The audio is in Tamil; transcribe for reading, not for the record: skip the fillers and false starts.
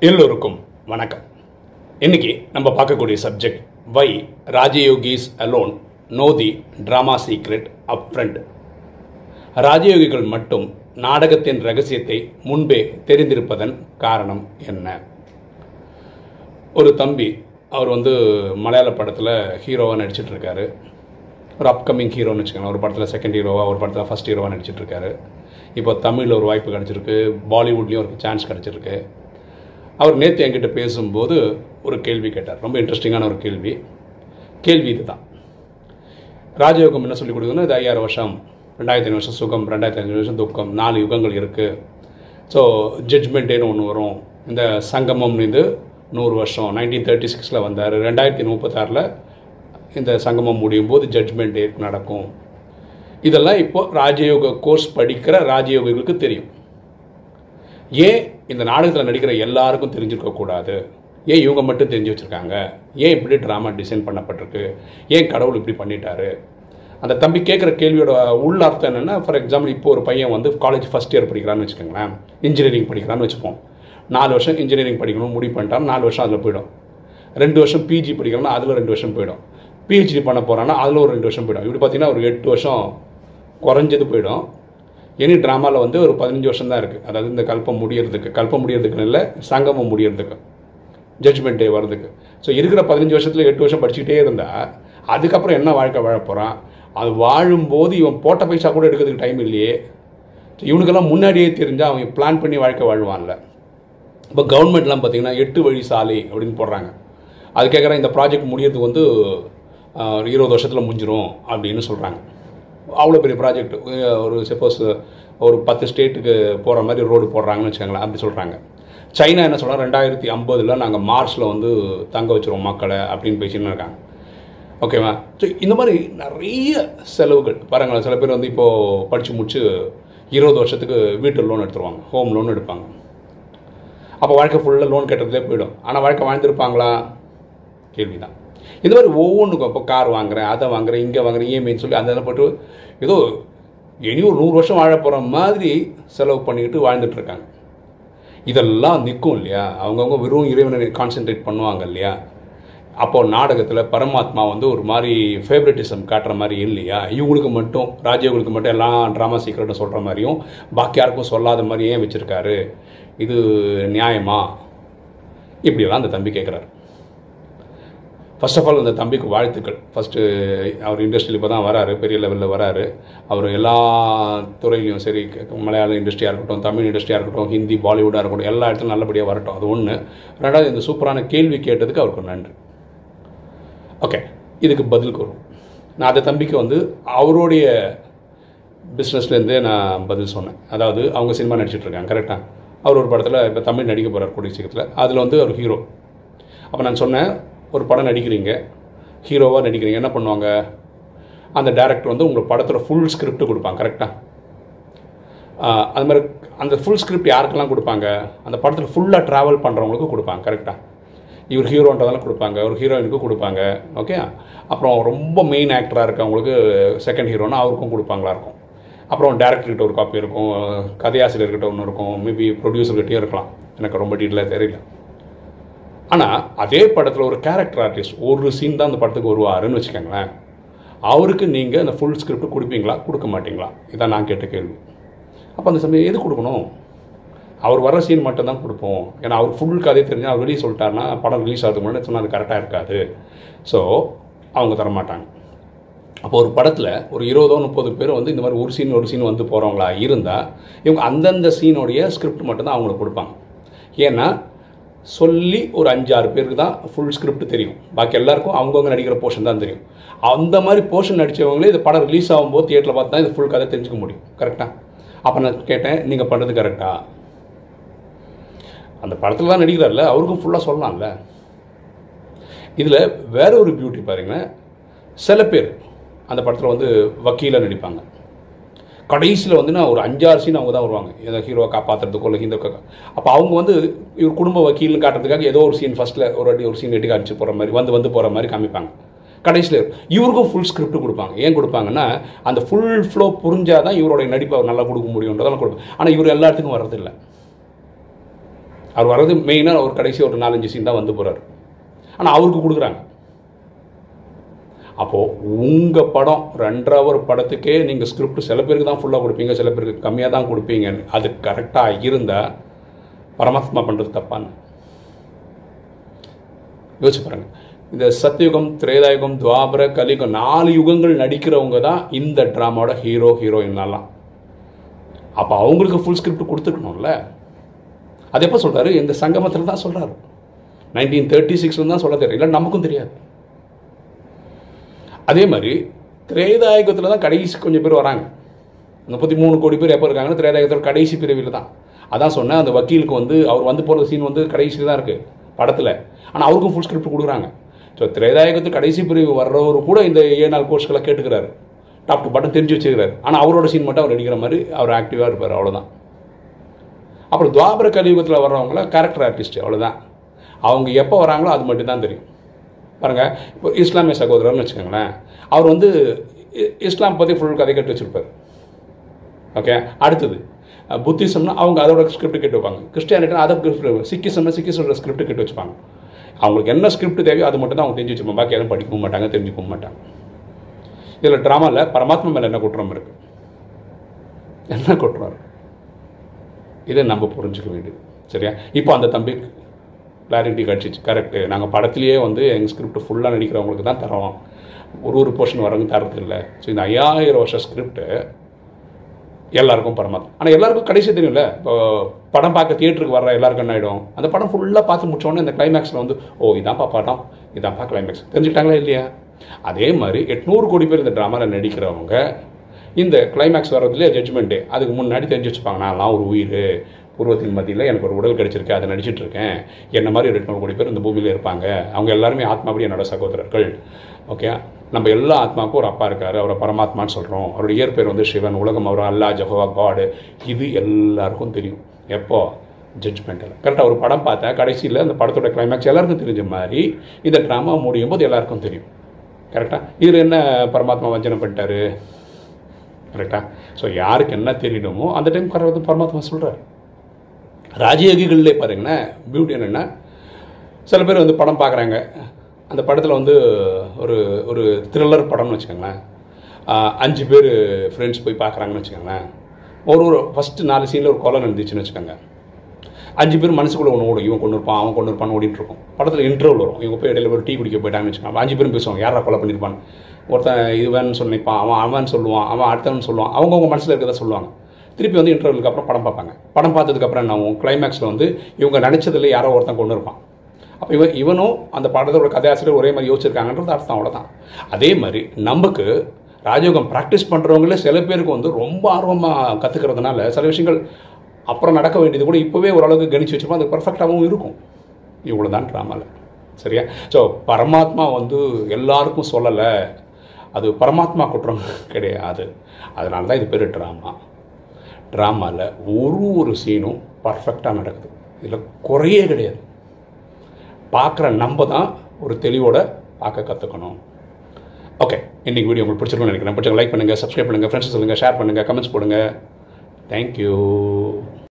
எல்லோருக்கும் வணக்கம். இன்னைக்கு நம்ம பார்க்கக்கூடிய சப்ஜெக்ட் வை Raja yogis alone know the drama secret upfront. ராஜயோகிகள் மட்டும் நாடகத்தின் ரகசியத்தை முன்பே தெரிந்திருப்பதன் காரணம் என்ன? ஒரு தம்பி அவர் மலையாள படத்தில் ஹீரோவாக நடிச்சிட்ருக்காரு. ஒரு அப்கமிங் ஹீரோன்னு வச்சுக்கோங்க. ஒரு படத்தில் செகண்ட் ஹீரோவாக, ஒரு படத்தில் ஃபஸ்ட் ஹீரோவாக நடிச்சிட்ருக்காரு. இப்போ தமிழில் ஒரு வாய்ப்பு கிடச்சிருக்கு, பாலிவுட்லேயும் ஒரு சான்ஸ் கிடச்சிருக்கு. அவர் நேற்று என்கிட்ட பேசும்போது ஒரு கேள்வி கேட்டார். ரொம்ப இன்ட்ரெஸ்டிங்கான ஒரு கேள்வி இதுதான். ராஜயோகம் என்ன சொல்லிக் கொடுக்குதுன்னா, இது 5000 வருஷம், 2500 வருஷம் சுகம், 2500 வருஷம் துக்கம், 4 யுகங்கள் இருக்குது. ஸோ ஜட்ஜ்மெண்ட் டேன்னு ஒன்று வரும். இந்த சங்கமம் 100 வருஷம் 1936 வந்தார். 2036 இந்த சங்கமம் முடியும் போது ஜட்ஜ்மெண்ட் டே நடக்கும். இதெல்லாம் இப்போது ராஜயோக கோர்ஸ் படிக்கிற ராஜயோகிகளுக்கு தெரியும். ஏன் இந்த நாடகத்தில் நடிக்கிற எல்லாருக்கும் தெரிஞ்சிருக்கக்கூடாது? ஏன் இவங்க மட்டும் தெரிஞ்சு வச்சுருக்காங்க? ஏன் இப்படி ட்ராமா டிசைன் பண்ணப்பட்டிருக்கு? ஏன் கடவுள் இப்படி பண்ணிட்டாரு? அந்த தம்பி கேட்குற கேள்வியோட உள்ள அர்த்தம் என்னென்னா, ஃபார் எக்ஸாம்பிள் இப்போ ஒரு பையன் காலேஜ் ஃபஸ்ட் இயர் படிக்கிறான்னு வச்சுக்கோங்களேன், இன்ஜினியரிங் படிக்கிறான்னு வச்சுப்போம். 4 வருஷம் இன்ஜினியரிங் படிக்கணும் முடிவு பண்ணிட்டான், 4 வருஷம் அதில் போயிடும். 2 வருஷம் பிஜி படிக்கிறான்னா அதில் 2 வருஷம் போயிடும். பிஹெச்டி பண்ண போகிறான்னா அதில் ஒரு 2 வருஷம் போயிடும். இப்படி பார்த்தீங்கன்னா ஒரு 8 வருஷம் குறைஞ்சது போயிடும். எனி ட்ராமாவில் ஒரு 15 வருஷம் தான் இருக்குது. அதாவது இந்த கல்பம் முடியறதுக்குன்னு இல்லை, சங்கமம் முடியறதுக்கு, ஜட்ஜ்மெண்ட் டே வர்றதுக்கு. ஸோ இருக்கிற 15 வருஷத்தில் 8 வருஷம் படிச்சுக்கிட்டே இருந்தால் அதுக்கப்புறம் என்ன வாழ்க்கை வாழ போகிறான்? அது வாழும்போது இவன் போட்ட பைசா கூட எடுக்கிறதுக்கு டைம் இல்லையே. இவனுக்கெல்லாம் முன்னாடியே தெரிஞ்சால் அவங்க பிளான் பண்ணி வாழ்க்கை வாழ்வான்ல. இப்போ கவர்மெண்ட்லாம் பார்த்திங்கன்னா 8 வழி சாலை அப்படின்னு போடுறாங்க. அது கேட்குறேன், இந்த ப்ராஜெக்ட் முடியறதுக்கு 20 வருஷத்தில் முடிஞ்சிடும் அப்படின்னு சொல்கிறாங்க. அவ்வளோ பெரிய ப்ராஜெக்ட், ஒரு சப்போஸ் ஒரு 10 ஸ்டேட்டுக்கு போகிற மாதிரி ரோடு போடுறாங்கன்னு வச்சுக்கோங்களேன், அப்படி சொல்கிறாங்க. சைனா என்ன சொல்கிறாங்க, 2050 நாங்கள் மார்ஸில் தங்க வச்சுருவோம் மக்களை அப்படின்னு பேசின்னு இருக்காங்க. ஓகேவா? ஸோ இந்த மாதிரி நிறைய செலவுகள் பாருங்களேன். சில பேர் இப்போது படித்து முடிச்சு 20 வருஷத்துக்கு வீட்டு லோன் எடுத்துருவாங்க, ஹோம் லோன் எடுப்பாங்க. அப்போ வாழ்க்கை ஃபுல்லாக லோன் கட்டுறதுலே போயிடும். ஆனால் வாழ்க்கை வாழ்ந்துருப்பாங்களா? கேள்வி தான். இந்த மாதிரி ஒவ்வொன்றுக்கும் இப்போ கார் வாங்குறேன், அதை வாங்குறேன், இங்கே வாங்குறேன், இஎம்ஐன்னு சொல்லி அந்த போட்டு ஏதோ இனி ஒரு 100 வருஷம் வாழ போகிற மாதிரி செலவு பண்ணிக்கிட்டு வாழ்ந்துட்டுருக்காங்க. இதெல்லாம் நிற்கும் இல்லையா? அவங்கவுங்க வெறும் இறைவனை கான்சென்ட்ரேட் பண்ணுவாங்க இல்லையா? அப்போது நாடகத்தில் பரமாத்மா ஒரு மாதிரி ஃபேவரட்டிசம் காட்டுற மாதிரி இல்லையா? இவங்களுக்கு மட்டும், ராஜயோகளுக்கு மட்டும் எல்லாம் ட்ராமா சீக்ரெட்டை சொல்கிற மாதிரியும் பாக்கி யாருக்கும் சொல்லாத மாதிரி ஏன் வச்சுருக்காரு? இது நியாயமா? இப்படியெல்லாம் அந்த தம்பி கேட்குறாரு. ஃபர்ஸ்ட் ஆஃப் ஆல் அந்த தம்பிக்கு வாழ்த்துக்கள். ஃபஸ்ட்டு அவர் இண்டஸ்ட்ரியில் இப்போ தான் வராரு, பெரிய லெவலில் வராரு. அவர் எல்லா துறையிலையும் சரி, மலையாள இண்டஸ்ட்ரியாக இருக்கட்டும், தமிழ் இண்டஸ்ட்ரியாக இருக்கட்டும், ஹிந்தி, பாலிவுட்டாக இருக்கட்டும், எல்லா இடத்துலையும் நல்லபடியாக வரட்டும். அது ஒன்று. ரெண்டாவது, இந்த சூப்பரான கேள்வி கேட்டதுக்கு அவருக்கு நன்றி. ஓகே, இதுக்கு பதில் கூறும். நான் அந்த தம்பிக்கு அவருடைய பிஸ்னஸ்லேருந்தே நான் பதில் சொன்னேன். அதாவது அவங்க சினிமா நடிச்சிட்ருக்காங்க, கரெக்டாக. அவர் ஒரு படத்தில் இப்போ தமிழ் நடிக்க போகிறார் கூடிய சீக்கிரத்தில். அதில் அவர் ஹீரோ. அப்போ நான் சொன்னேன், ஒரு படம் நடிக்கிறீங்க, ஹீரோவாக நடிக்கிறீங்க, என்ன பண்ணுவாங்க? அந்த டேரக்டர் உங்களுக்கு படத்தில் ஃபுல் ஸ்கிரிப்ட் கொடுப்பாங்க, கரெக்டாக. அது மாதிரி அந்த ஃபுல் ஸ்கிரிப்ட் யாருக்கெல்லாம் கொடுப்பாங்க? அந்த படத்தில் ஃபுல்லாக ட்ராவல் பண்ணுறவங்களுக்கு கொடுப்பாங்க, கரெக்டாக. இவர் ஹீரோன்றதெல்லாம் கொடுப்பாங்க, ஒரு ஹீரோயினுக்கும் கொடுப்பாங்க. ஓகே. அப்புறம் ரொம்ப மெயின் ஆக்டராக இருக்கவங்களுக்கு செகண்ட் ஹீரோனா அவருக்கும் கொடுப்பாங்களா இருக்கும். அப்புறம் டேரக்டர்கிட்ட ஒரு காப்பி இருக்கும், கதையாசிரியர்கிட்ட ஒன்று இருக்கும், மேபி ப்ரொடியூசர்கிட்டே இருக்கலாம், எனக்கு ரொம்ப டீட்டெயிலாக தெரியல. ஆனால் அதே படத்தில் ஒரு கேரக்டர் ஆர்டிஸ்ட் ஒரு சீன் தான் அந்த படத்துக்கு வருவாருன்னு வச்சுக்கோங்களேன். அவருக்கு நீங்கள் அந்த ஃபுல் ஸ்கிரிப்ட் கொடுப்பீங்களா, கொடுக்க மாட்டிங்களா? இதான் நான் கேட்ட கேள்வி. அப்போ அந்த சமயம் எது கொடுக்கணும்? அவர் வர சீன் மட்டும் தான் கொடுப்போம். ஏன்னா அவர் ஃபுல் கதை தெரிஞ்சால் அவர் வெளியே சொல்லிட்டாருன்னா படம் ரிலீஸ் ஆகிறதுக்கு முன்னாடி சொன்னால் அது கரெக்டாக இருக்காது. ஸோ அவங்க தரமாட்டாங்க. அப்போ ஒரு படத்தில் ஒரு 20-30 பேர் இந்த மாதிரி ஒரு சீன் போகிறவங்களா இருந்தால் இவங்க அந்தந்த சீனோடைய ஸ்கிரிப்ட் மட்டும்தான் அவங்களுக்கு கொடுப்பாங்க. ஏன்னா சொல்லி ஒரு 5-6 பேருக்கு தான் ஃபுல் ஸ்கிரிப்ட் தெரியும், பாக்கி எல்லாருக்கும் அவங்கவுங்க நடிக்கிற போர்ஷன் தான் தெரியும். அந்த மாதிரி போர்ஷன் நடித்தவங்களே இந்த படம் ரிலீஸ் ஆகும்போது தியேட்டரில் பார்த்து தான் இது ஃபுல் கதை தெரிஞ்சுக்க முடியும், கரெக்டாக. அப்போ நான் கேட்டேன், நீங்கள் பண்ணுறது கரெக்டாக? அந்த படத்தில் தான் நடிக்கிறார்ல, அவருக்கும் ஃபுல்லாக சொல்லலாம்ல. இதில் வேற ஒரு பியூட்டி பாருங்கள். சில பேர் அந்த படத்தில் வக்கீலாக நடிப்பாங்க. கடைசியில் நான் ஒரு 5-6 சீன் அவங்க தான் வருவாங்க, ஏதோ ஹீரோவை காப்பாற்றுறதுக்கோ இல்லை ஹீரோக்காக. அப்போ அவங்க இவர் குடும்ப வக்கீல்னு காட்டுறதுக்காக ஏதோ ஒரு சீன் ஃபஸ்ட்டில் ஒரு சீன் எட்டி காமிச்சு போகிற மாதிரி போகிற மாதிரி காமிப்பாங்க. கடைசியில் இவருக்கும் ஃபுல் ஸ்கிரிப்ட் கொடுப்பாங்க. ஏன் கொடுப்பாங்கன்னா அந்த ஃபுல் ஃப்ளோ புரிஞ்சால் தான் இவருடைய நடிப்பை அவர் நல்லா கொடுக்க முடியுன்றதெல்லாம் கொடுப்பாங்க. ஆனால் இவர் எல்லா இடத்துக்கும் வர்றதில்லை. அவர் வர்றது மெயினாக ஒரு கடைசி ஒரு 4-5 சீன் தான் வந்து போகிறார். ஆனால் அவருக்கு கொடுக்குறாங்க. அப்போது உங்கள் படம் 2 hour படத்துக்கே நீங்கள் ஸ்கிரிப்ட் சில பேருக்கு தான் ஃபுல்லாக கொடுப்பீங்க, சில பேருக்கு கம்மியாக தான் கொடுப்பீங்க. அது கரெக்டாக இருந்தால் பரமாத்மா பண்ணுறது தப்பான்னு யோசிச்சு பாருங்கள். இந்த சத்யுகம், திரேதாயுகம், துவாபர, கலியுகம் 4 யுகங்கள் நடிக்கிறவங்க தான் இந்த ட்ராமாவோட ஹீரோ ஹீரோயின்னெல்லாம். அப்போ அவங்களுக்கு ஃபுல் ஸ்கிரிப்ட் கொடுத்துருக்கணும்ல. அது எப்போ சொல்கிறாரு? இந்த சங்கமத்தில் தான் சொல்கிறாரு. 1936 தான் சொல்ல தெரியும், இல்லை நமக்கும் தெரியாது. அதே மாதிரி திரேதாயுகத்தில் தான் கடைசி கொஞ்சம் பேர் வராங்க. 33 கோடி பேர் எப்போ இருக்காங்கன்னா திரேதாயுகத்தில் கடைசி பிரிவில் தான். அதான் சொன்னேன், அந்த வக்கீலுக்கு வந்து அவர் வந்து போகிற சீன் வந்து கடைசியில் தான் இருக்குது படத்தில். ஆனால் அவருக்கும் ஃபுல் ஸ்கிரிப்ட் கொடுக்குறாங்க. ஸோ திரேதாயுகத்துக்கு கடைசி பிரிவு வர்றவர் கூட இந்த 7-4 கோர்ஸ்களை கேட்டுக்கிறாரு, டாப் டு பட்டன் தெரிஞ்சு வச்சுக்கிறாரு. ஆனால் அவரோட சீன் மட்டும் அவர் நடிக்கிற மாதிரி அவர் ஆக்டிவாக இருப்பார், அவ்வளோதான். அப்புறம் துவாபர கலியுகத்தில் வர்றவங்கள கேரக்டர் ஆர்டிஸ்ட், அவ்வளோதான். அவங்க எப்போ வராங்களோ அது மட்டும் தான் தெரியும். பாருங்கள், இப்போ இஸ்லாமிய சகோதரர்னு வச்சுக்கோங்களேன், அவர் வந்து இஸ்லாம் பற்றி ஃபுல் கதை கேட்டு வச்சுருப்பார். ஓகே, அடுத்தது புத்திசம்னா அவங்க அதோட ஸ்கிரிப்ட் கேட்டு வைப்பாங்க. கிறிஸ்டியானிட்டினா அதை சிக்கிசம்னா ஸ்கிரிப்ட் கேட்டு வச்சுப்பாங்க. அவங்களுக்கு என்ன ஸ்கிரிப்ட் தேவையோ அது மட்டும் தான் அவங்க தெரிஞ்சு வச்சுப்பாங்க. பாக்கி எதுவும் படிக்கவும் மாட்டாங்க, தெரிஞ்சுக்கவும் மாட்டாங்க. இதில் ட்ராமாவில் பரமாத்மா மேலே என்ன குற்றம் இருக்குது? என்ன குற்றம் இருக்குது? இதை நம்ம புரிஞ்சுக்க வேண்டியது. சரியா? இப்போ அந்த தம்பி கிளாரிட்டி கிடச்சிச்சு, கரெக்டு. நாங்கள் படத்துலேயே வந்து எங்கள் ஸ்கிரிப்ட் ஃபுல்லாக நடிக்கிறவங்களுக்கு தான் தரோம், ஒரு போர்ஷன் வரவங்க தரது இல்லை. ஸோ இந்த 5000 வருஷம் ஸ்கிரிப்டு எல்லாருக்கும் பரமாத்மா. ஆனால் எல்லாருக்கும் கடைசி தெரியும்ல. இப்போ படம் பார்க்க தியேட்டருக்கு வர்ற எல்லாருக்கும் என்ன ஆகிடும், அந்த படம் ஃபுல்லாக பார்த்து முடிச்சோடனே இந்த கிளைமேக்ஸில் வந்து இதான்ப்பா படம், இதான்ப்பா கிளைமேக்ஸ் தெரிஞ்சுக்கிட்டாங்களா இல்லையா? அதே மாதிரி 800 கோடி பேர் இந்த ட்ராமாவில் நடிக்கிறவங்க இந்த கிளைமேக்ஸ் வர்றதுலேயே ஜட்ஜ்மெண்ட்டு அதுக்கு முன்னாடி தெரிஞ்சு வச்சுப்பாங்க. நான்லாம் ஒரு உயிர், பூர்வத்தின் மத்தியில் எனக்கு ஒரு உடல் கிடச்சிருக்கு, அதை நடிச்சிட்ருக்கேன். என்ன மாதிரி 800 கோடி பேர் இந்த பூமியில் இருப்பாங்க, அவங்க எல்லாருமே ஆத்மாபடி என்னோட சகோதரர்கள். ஓகே, நம்ம எல்லா ஆத்மாவுக்கும் ஒரு அப்பா இருக்கார், அவரை பரமாத்மான்னு சொல்கிறோம். அவருடைய இயற்பேர் வந்து சிவன், உலகம் அவர் அல்லா, ஜஹோவா, காடு. இது எல்லாருக்கும் தெரியும். எப்போ? ஜட்ஜ்மெண்ட்டில். கரெக்டாக ஒரு படம் பார்த்தா கடைசியில் அந்த படத்தோட கிளைமேக்ஸ் எல்லாருக்கும் தெரிஞ்ச மாதிரி இந்த ட்ராமா முடியும் போது எல்லாருக்கும் தெரியும். கரெக்டாக? இதில் என்ன பரமாத்மா வஞ்சனை பண்ணிட்டாரு? கரெக்டாக? ஸோ யாருக்கு என்ன தெரியணுமோ அந்த டைம் கரெக்டாக பரமாத்மா சொல்கிறார். ராஜயோகிகள்லே பாருங்கன்னா பியூட்டி என்னென்னா, சில பேர் வந்து படம் பார்க்குறாங்க, அந்த படத்தில் வந்து ஒரு ஒரு த்ரில்லர் படம்னு வச்சுக்கோங்களேன், 5 பேர் ஃப்ரெண்ட்ஸ் போய் பார்க்குறாங்கன்னு வச்சுக்கோங்களேன். ஒரு ஃபஸ்ட்டு 4 சீனில் ஒரு கொலை நடந்துச்சுன்னு வச்சுக்கோங்க. 5 பேர் மனசுக்குள்ளே ஒன்று ஓடும், இவன் கொண்டு இருப்பான், அவன் கொண்டு இருப்பான்னு ஓடிட்டு இருக்கும். படத்தில் இன்டர்வல் வரும், இவங்க போய் இடையில ஒரு டீ குடிக்க போயிட்டாங்கன்னு வச்சுக்கோங்க. 5 பேரும் பேசுவாங்க, யாரா கொலை பண்ணியிருப்பான். ஒருத்தன் இதுவன்னு சொல்லிப்பான், அவன் சொல்லுவான், அவன் அடுத்தவன் சொல்லுவான், அவங்கவுங்க மனசில் இருக்கிறத சொல்லுவாங்க. திருப்பி வந்து இன்டர்வலுக்கு அப்புறம் படம் பார்ப்பாங்க. படம் பார்த்ததுக்கப்புறம் என்ன ஆகும்? கிளைமேக்ஸில் வந்து இவங்க நினச்சதில்லை யாரோ ஒருத்தன் கொண்டு இருப்பான். அப்போ இவனும் அந்த படத்தோட கதையாசிரியர் ஒரே மாதிரி யோசிச்சிருக்காங்கன்றது அர்த்தம், அவ்வளோதான். அதே மாதிரி நமக்கு ராஜயோகம் ப்ராக்டிஸ் பண்ணுறவங்களே சில பேருக்கு வந்து ரொம்ப ஆர்வமாக கற்றுக்கிறதுனால சில விஷயங்கள் அப்புறம் நடக்க வேண்டியது கூட இப்போவே ஓரளவுக்கு கணிச்சு வச்சுப்போம், அது பர்ஃபெக்டாகவும் இருக்கும். இவ்வளோ தான் ட்ராமாவில். சரியா? ஸோ பரமாத்மா வந்து எல்லாருக்கும் சொல்லலை, அது பரமாத்மா குற்றம் கிடையாது. அதனால தான் இது பேர் ட்ராமா. ட்ராமாவில் ஒரு சீனும் பர்ஃபெக்டாக நடக்குது, இதில் குறையே கிடையாது. பார்க்குற நம்ம தான் ஒரு தெளிவோட பார்க்க கற்றுக்கணும். ஓகே, இன்றைக்கி வீடியோ உங்களுக்கு பிடிச்சிருக்குன்னு நினைக்கிறேன். பிடிச்சவங்க லைக் பண்ணுங்கள், சப்ஸ்கிரைப் பண்ணுங்கள், ஃப்ரெண்ட்ஸ் சொல்லுங்கள், ஷேர் பண்ணுங்கள், கமெண்ட்ஸ் போடுங்கள். தேங்க்யூ.